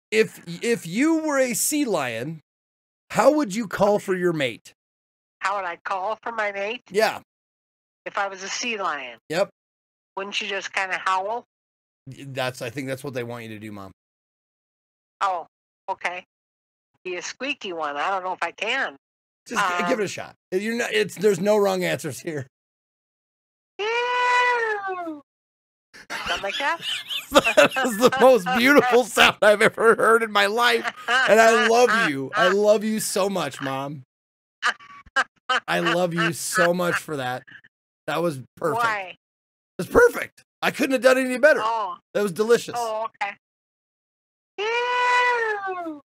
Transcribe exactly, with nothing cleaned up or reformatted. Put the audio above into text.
If if you were a sea lion, how would you call for your mate? How would I call for my mate? Yeah. If I was a sea lion. Yep. Wouldn't you just kind of howl? That's I think that's what they want you to do, Mom. Oh, okay. Be a squeaky one. I don't know if I can. Just g- Um, give it a shot. You're not. It's there's no wrong answers here. Something like that. That is the most beautiful sound I've ever heard in my life, and I love you. I love you so much, Mom. I love you so much for that. That was perfect. Why? It was perfect. I couldn't have done any better. Oh. That was delicious. Oh, okay.